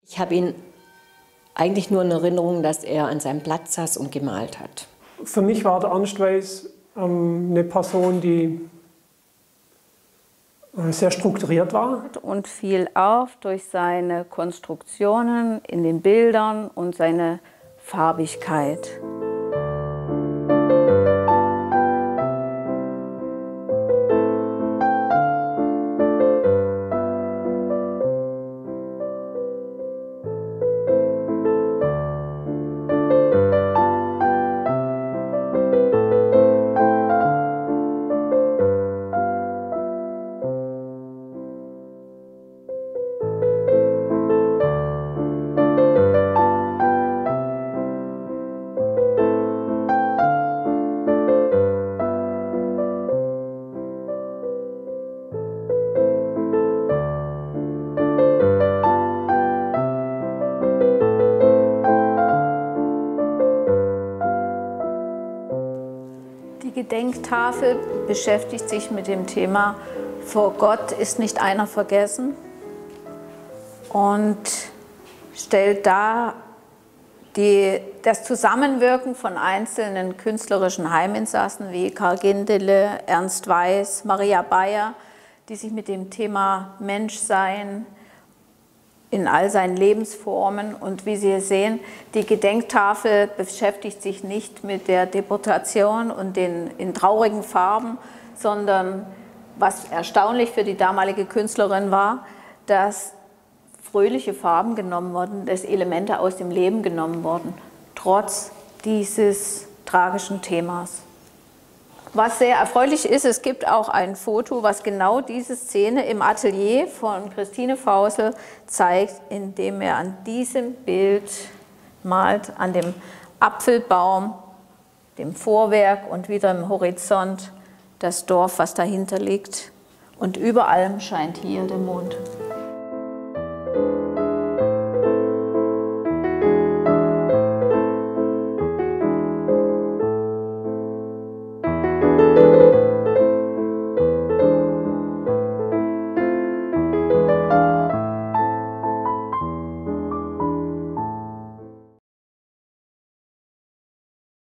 Ich habe ihn eigentlich nur in Erinnerung, dass er an seinem Platz saß und gemalt hat. Für mich war der Ernst Weiß eine Person, die sehr strukturiert war. Und fiel auf durch seine Konstruktionen in den Bildern und seine Farbigkeit. Die Gedenktafel beschäftigt sich mit dem Thema "Vor Gott ist nicht einer vergessen" und stellt dar das Zusammenwirken von einzelnen künstlerischen Heiminsassen wie Karl Gindele, Ernst Weiß, Maria Beyer, die sich mit dem Thema Menschsein in all seinen Lebensformen, und wie Sie sehen, die Gedenktafel beschäftigt sich nicht mit der Deportation und in traurigen Farben, sondern was erstaunlich für die damalige Künstlerin war, dass fröhliche Farben genommen wurden, dass Elemente aus dem Leben genommen wurden, trotz dieses tragischen Themas. Was sehr erfreulich ist, es gibt auch ein Foto, was genau diese Szene im Atelier von Christine Fausel zeigt, indem er an diesem Bild malt, an dem Apfelbaum, dem Vorwerk und wieder im Horizont das Dorf, was dahinter liegt. Und über allem scheint hier der Mond.